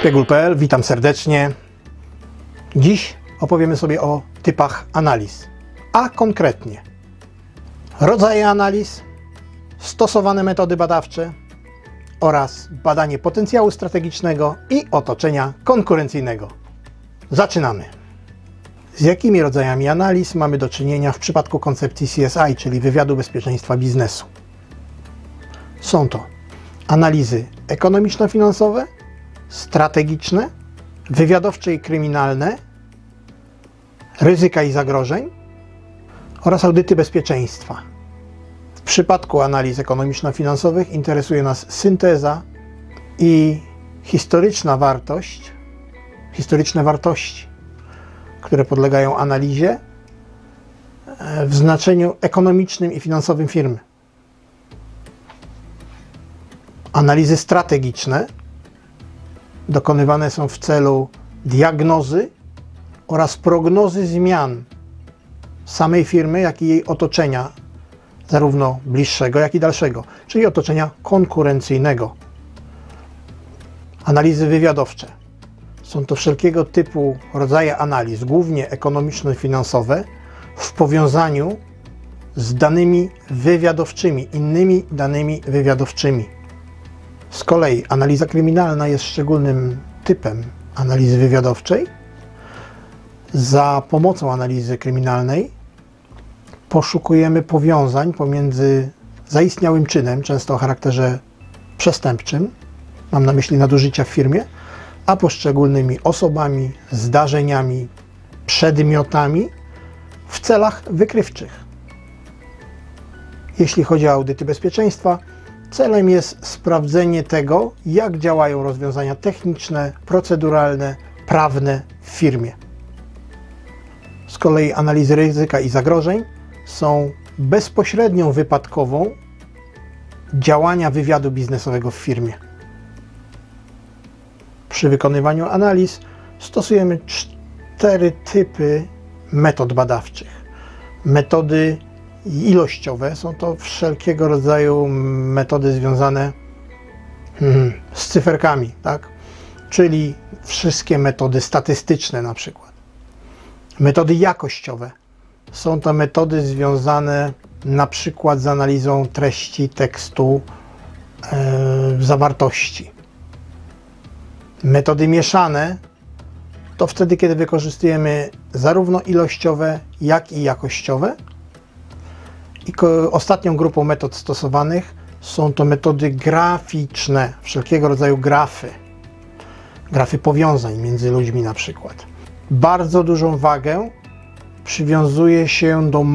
Szpiegul.pl, witam serdecznie. Dziś opowiemy sobie o typach analiz, a konkretnie rodzaje analiz, stosowane metody badawcze oraz badanie potencjału strategicznego i otoczenia konkurencyjnego. Zaczynamy. Z jakimi rodzajami analiz mamy do czynienia w przypadku koncepcji CSI, czyli wywiadu bezpieczeństwa biznesu? Są to analizy ekonomiczno-finansowe, strategiczne, wywiadowcze i kryminalne, ryzyka i zagrożeń oraz audyty bezpieczeństwa. W przypadku analiz ekonomiczno-finansowych interesuje nas synteza i historyczne wartości, które podlegają analizie w znaczeniu ekonomicznym i finansowym firmy. Analizy strategiczne dokonywane są w celu diagnozy oraz prognozy zmian samej firmy, jak i jej otoczenia, zarówno bliższego, jak i dalszego, czyli otoczenia konkurencyjnego. Analizy wywiadowcze. Są to wszelkiego typu rodzaje analiz, głównie ekonomiczno-finansowe, w powiązaniu z danymi wywiadowczymi, innymi danymi wywiadowczymi. Z kolei analiza kryminalna jest szczególnym typem analizy wywiadowczej. Za pomocą analizy kryminalnej poszukujemy powiązań pomiędzy zaistniałym czynem, często o charakterze przestępczym, mam na myśli nadużycia w firmie, a poszczególnymi osobami, zdarzeniami, przedmiotami w celach wykrywczych. Jeśli chodzi o audyty bezpieczeństwa, celem jest sprawdzenie tego, jak działają rozwiązania techniczne, proceduralne, prawne w firmie. Z kolei analizy ryzyka i zagrożeń są bezpośrednią wypadkową działania wywiadu biznesowego w firmie. Przy wykonywaniu analiz stosujemy 4 typy metod badawczych. Metody ilościowe, są to wszelkiego rodzaju metody związane z cyferkami, tak? Czyli wszystkie metody statystyczne na przykład. Metody jakościowe, są to metody związane na przykład z analizą treści tekstu, zawartości. Metody mieszane to wtedy, kiedy wykorzystujemy zarówno ilościowe, jak i jakościowe. I ostatnią grupą metod stosowanych są to metody graficzne, wszelkiego rodzaju grafy powiązań między ludźmi na przykład. Bardzo dużą wagę przywiązuje się do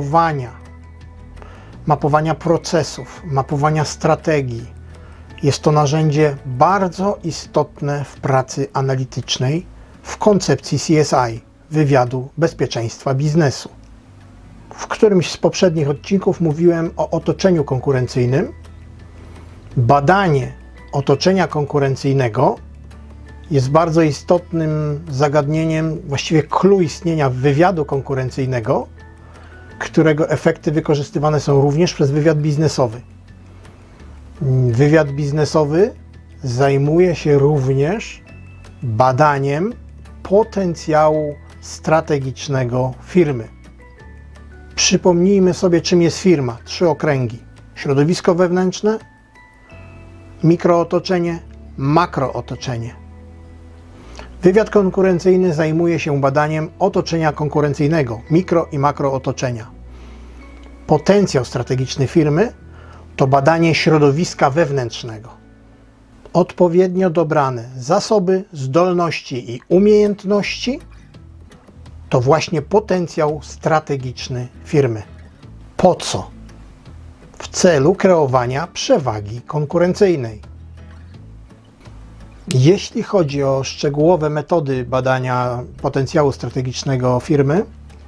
mapowania procesów, mapowania strategii. Jest to narzędzie bardzo istotne w pracy analitycznej w koncepcji CSI, wywiadu bezpieczeństwa biznesu. W którymś z poprzednich odcinków mówiłem o otoczeniu konkurencyjnym. Badanie otoczenia konkurencyjnego jest bardzo istotnym zagadnieniem, właściwie clue istnienia wywiadu konkurencyjnego, którego efekty wykorzystywane są również przez wywiad biznesowy. Wywiad biznesowy zajmuje się również badaniem potencjału strategicznego firmy. Przypomnijmy sobie, czym jest firma. 3 okręgi. Środowisko wewnętrzne, mikrootoczenie, makrootoczenie. Wywiad konkurencyjny zajmuje się badaniem otoczenia konkurencyjnego, mikro i makrootoczenia. Potencjał strategiczny firmy to badanie środowiska wewnętrznego. Odpowiednio dobrane zasoby, zdolności i umiejętności to właśnie potencjał strategiczny firmy. Po co? W celu kreowania przewagi konkurencyjnej. Jeśli chodzi o szczegółowe metody badania potencjału strategicznego firmy,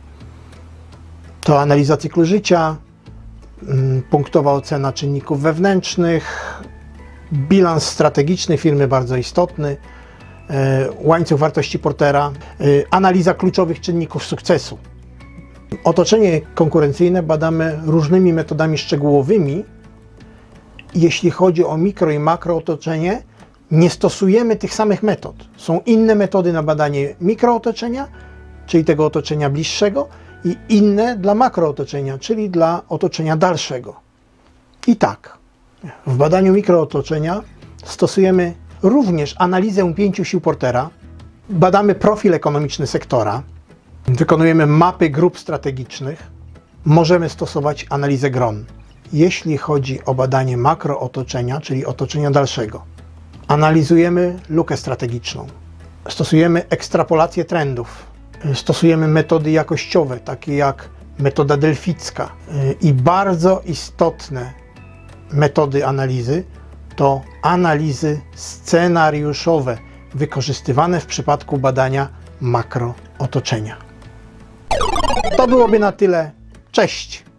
to analiza cyklu życia, punktowa ocena czynników wewnętrznych, bilans strategiczny firmy bardzo istotny, łańcuch wartości Portera, analiza kluczowych czynników sukcesu. Otoczenie konkurencyjne badamy różnymi metodami szczegółowymi. Jeśli chodzi o mikro i makro otoczenie, nie stosujemy tych samych metod. Są inne metody na badanie mikrootoczenia, czyli tego otoczenia bliższego, i inne dla makrootoczenia, czyli dla otoczenia dalszego. I tak, w badaniu mikrootoczenia stosujemy również analizę 5 sił Portera, badamy profil ekonomiczny sektora, wykonujemy mapy grup strategicznych, możemy stosować analizę GRON. Jeśli chodzi o badanie makrootoczenia, czyli otoczenia dalszego, analizujemy lukę strategiczną, stosujemy ekstrapolację trendów, stosujemy metody jakościowe, takie jak metoda delficka, i bardzo istotne metody analizy to analizy scenariuszowe, wykorzystywane w przypadku badania makrootoczenia. To byłoby na tyle. Cześć!